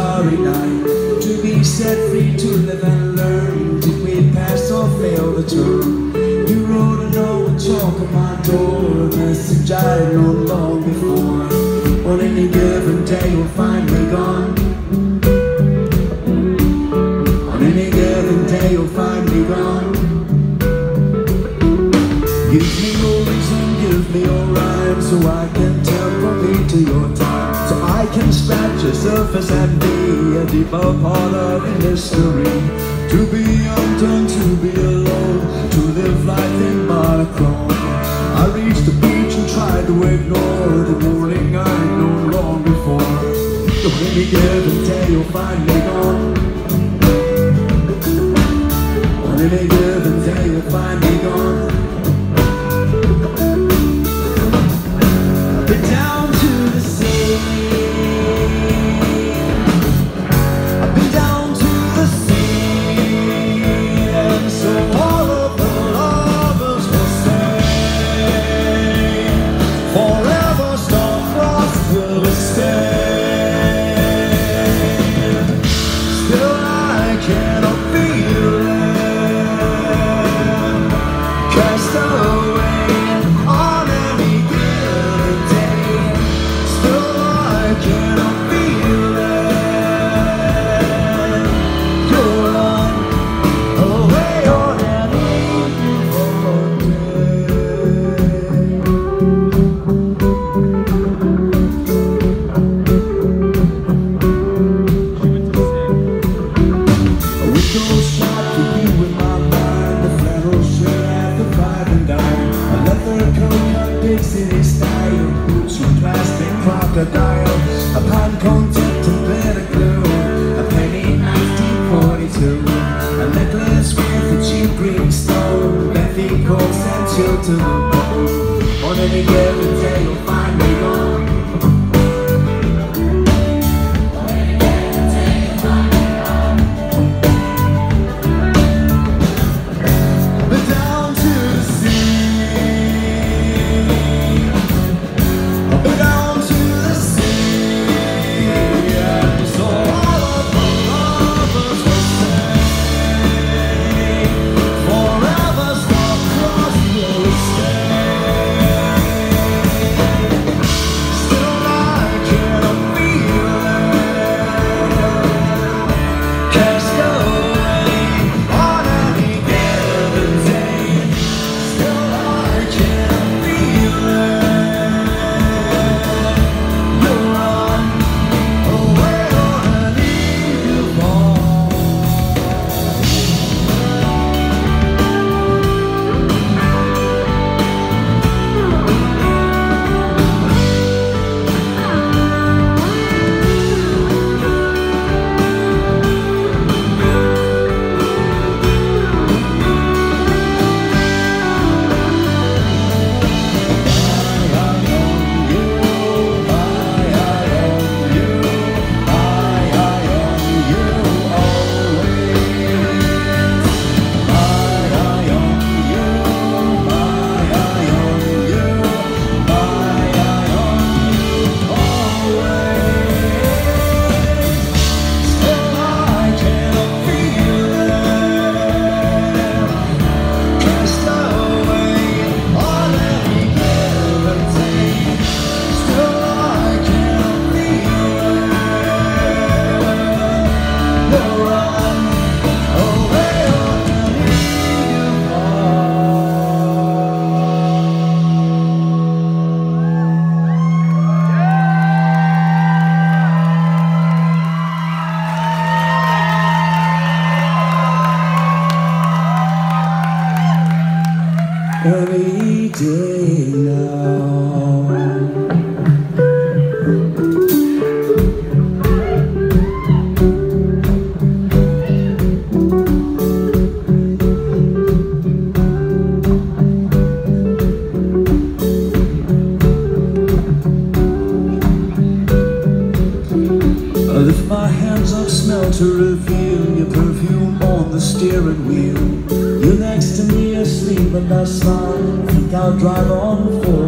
starry night, to be set free to live and learn. Did we pass or fail the term? You wrote a note with chalk on my door, a message I had known long before. On any given day you'll find me gone. On any given day you'll find me gone. Give me your reason, give me your rhyme, so I can temper to your time, so I can scratch your surface and be a deeper part of history. To be undone, to be alone, to live life in monochrome. I reached the beach and tried to ignore the morning I'd known long before. So any given day you'll find me gone. On any given day you'll find me gone. City style, boots from plastic crocodile, a pan contact and better glue, a penny 1942, a necklace with a cheap green stone, Bethy Cole sent you to the bone. On any given day you'll find me gone. On any given day you'll find me gone. But down to the sea, every day now. I lift my hands up, smell to reveal your perfume on the steering wheel. You're next to me asleep and I smile, think I'll drive on for